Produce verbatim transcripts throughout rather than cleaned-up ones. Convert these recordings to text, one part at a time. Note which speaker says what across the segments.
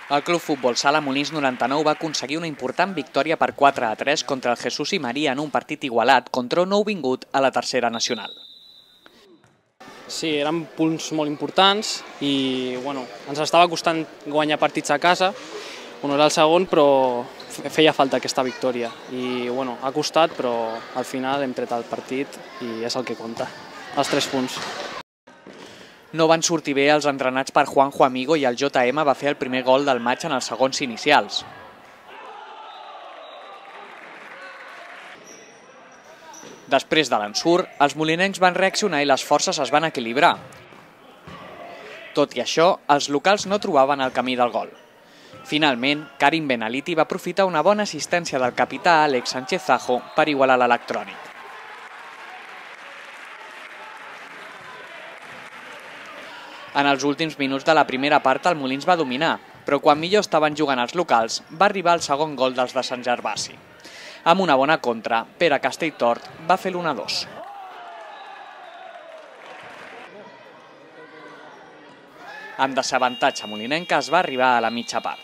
Speaker 1: El Club Futbol Sala Molins noranta-nou va aconseguir una important victòria per quatre a tres contra el Jesús i Maria en un partit igualat contra un nouvingut a la tercera nacional.
Speaker 2: Sí, eren punts molt importants i bueno, ens estava costant guanyar partits a casa, un era el segon, però feia falta aquesta victòria i bueno, ha costat, però al final hem tret el partit i és el que compta, els tres punts.
Speaker 1: No van sortir bé els entrenats per Juanjo Amigo i el J M va fer el primer gol del maig en els segons inicials. Després de l'ensurt, els molinencs van reaccionar i les forces es van equilibrar. Tot i això, els locals no trobaven el camí del gol. Finalment, Karim Benaliti va aprofitar una bona assistència del capità Àlex Sánchez Zajo per igualar l'electrònic. En els últims minuts de la primera part el Molins va dominar, però quan millor estaven jugant els locals va arribar el segon gol dels de Sant Gervasi. Amb una bona contra, Pere Castelltort va fer l'u a dos. Amb desavantatge molinenca es va arribar a la mitja part.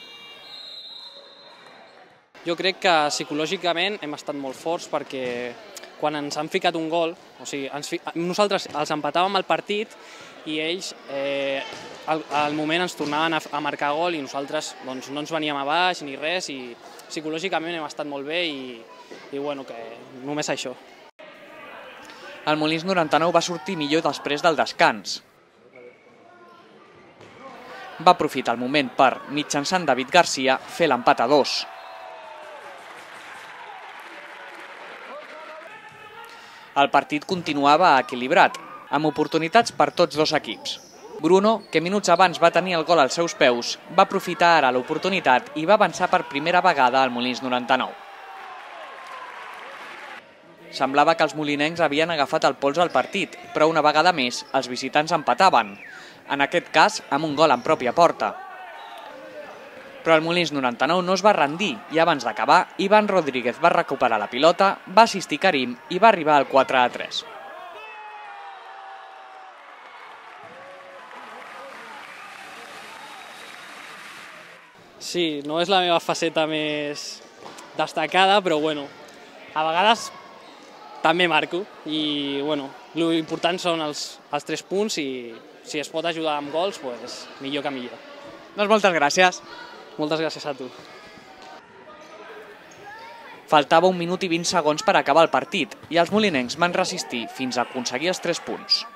Speaker 2: Jo crec que psicològicament hem estat molt forts perquè quan ens han ficat un gol, o sigui, ens, nosaltres els empatàvem el partit i ells eh, al, al moment ens tornaven a, a marcar gol i nosaltres doncs, no ens veníem a baix ni res i psicològicament hem estat molt bé i, i bueno, que només això.
Speaker 1: El Molins noranta-nou va sortir millor després del descans. Va aprofitar el moment per, mitjançant David Garcia, fer l'empat a dos. El partit continuava equilibrat, amb oportunitats per tots dos equips. Bruno, que minuts abans va tenir el gol als seus peus, va aprofitar ara l'oportunitat i va avançar per primera vegada al Molins noranta-nou. Semblava que els molinencs havien agafat el pols al partit, però una vegada més els visitants empataven, en aquest cas amb un gol en pròpia porta. Però el Molins noranta-nou no es va rendir i abans d'acabar, Ivan Rodríguez va recuperar la pilota, va assistir Karim i va arribar al quatre a tres.
Speaker 2: Sí, no és la meva faceta més destacada, però bueno, a vegades també marco i bueno, l'important són els, els tres punts i si es pot ajudar amb gols, pues, millor que millor.
Speaker 1: Doncs moltes gràcies.
Speaker 2: Moltes gràcies a tu.
Speaker 1: Faltava un minut i vint segons per acabar el partit i els molinencs van resistir fins a aconseguir els tres punts.